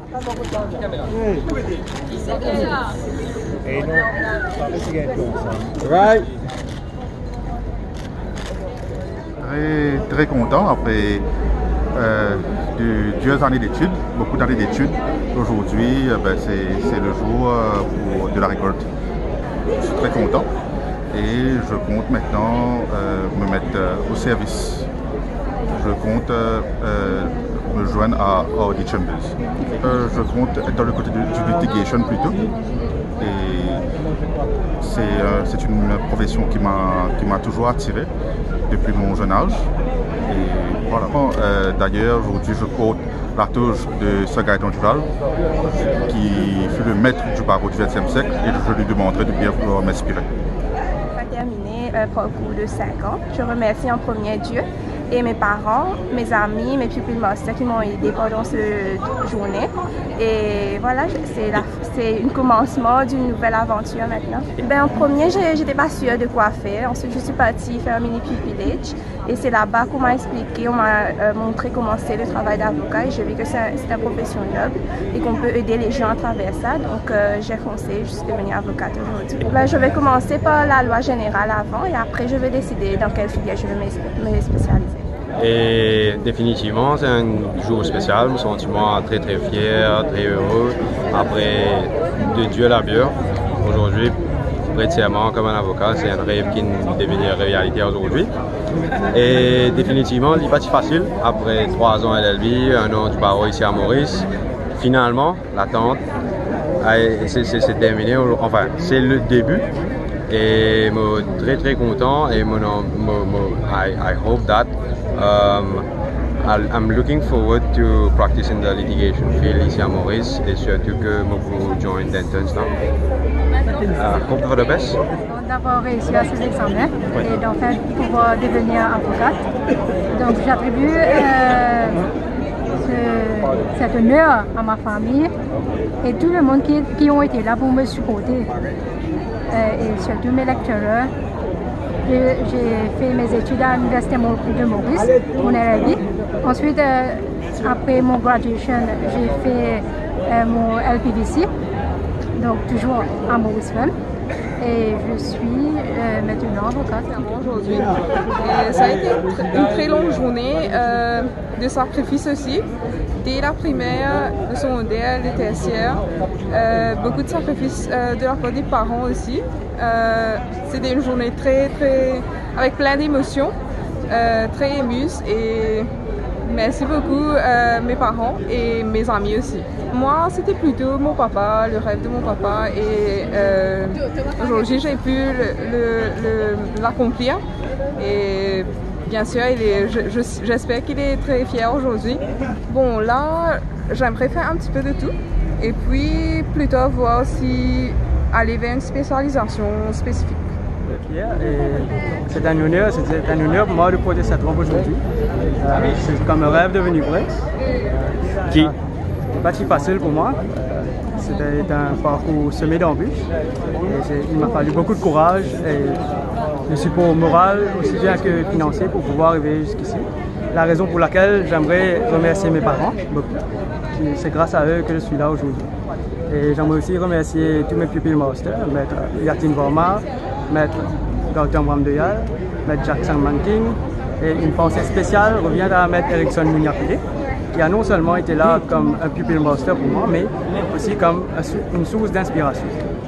Right. Très content après deux années d'études, beaucoup d'années d'études. Aujourd'hui, c'est le jour de la récolte. Je suis très content et je compte maintenant me mettre au service. Je compte me joindre à Audi Chambers. Je compte être dans le côté du litigation plutôt. Et c'est une profession qui m'a toujours attiré depuis mon jeune âge. Et voilà. D'ailleurs, aujourd'hui, je porte la toge de Sir Gaëtan Duval, qui fut le maître du barreau du XXe siècle, et je lui demanderai de bien vouloir m'inspirer. J'ai terminé un parcours de 5 ans. Je remercie en premier Dieu et mes parents, mes amis, mes pupilles masters qui m'ont aidé pendant cette journée. Et voilà, c'est un commencement d'une nouvelle aventure maintenant. Ben, en premier, j'étais pas sûre de quoi faire. Ensuite, je suis partie faire un mini pupillage. Et c'est là-bas qu'on m'a expliqué, on m'a montré comment c'est le travail d'avocat. Et j'ai vu que c'est une profession noble et qu'on peut aider les gens à travers ça. Donc, j'ai foncé, je suis devenue avocate aujourd'hui. Ben, je vais commencer par la loi générale avant et après, je vais décider dans quelle filière je vais me spécialiser. Et définitivement, c'est un jour spécial, un sentiment très très fier, très heureux. Après de Dieu la bière, aujourd'hui, prêter serment comme un avocat, c'est un rêve qui devient réalité aujourd'hui. Et définitivement, il n'est pas si facile. Après 3 ans à LLB, 1 an du barreau ici à Maurice, finalement, l'attente, c'est terminé. Enfin, c'est le début. Et je suis très très content et I hope that I'm looking forward to practice in the litigation field ici à Maurice et surtout que je vais join Dentons là. Hope for the best. D'avoir réussi à ces examens et d'en fait pouvoir devenir avocate. Donc j'attribue cet honneur à ma famille et tout le monde qui ont été là pour me supporter. Et surtout mes lecteurs. J'ai fait mes études à l'Université de Maurice, mon LLB. Ensuite, après mon graduation, j'ai fait mon LPVC, donc toujours à Mauriceville. Et je suis maintenant avocate. Aujourd'hui, ça a été une très longue journée de sacrifice aussi. Dès la primaire, le secondaire, le tertiaire, beaucoup de sacrifices de la part des parents aussi. C'était une journée avec plein d'émotions, très émue et merci beaucoup mes parents et mes amis aussi. Moi, c'était plutôt mon papa, le rêve de mon papa et aujourd'hui j'ai pu l'accomplir et bien sûr j'espère qu'il est très fier aujourd'hui. Bon là, j'aimerais faire un petit peu de tout et puis plutôt voir si aller vers une spécialisation spécifique. C'est un honneur pour moi de porter cette robe aujourd'hui. C'est comme un rêve devenu vrai, qui n'est pas si facile pour moi. C'était un parcours semé d'embûches. Il m'a fallu beaucoup de courage et le support moral aussi bien que financier pour pouvoir arriver jusqu'ici. La raison pour laquelle j'aimerais remercier mes parents beaucoup. C'est grâce à eux que je suis là aujourd'hui. Et j'aimerais aussi remercier tous mes pupilles masters, Maître Yatin Varma, Maître Gautam Ramdoyal, Maître Jackson Manking. Et une pensée spéciale revient à Maître Erickson Munyapide, qui a non seulement été là comme un pupille master pour moi, mais aussi comme une source d'inspiration.